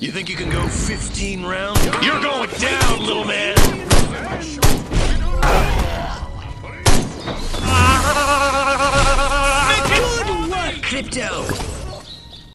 You think you can go 15 rounds? You're going down, little man!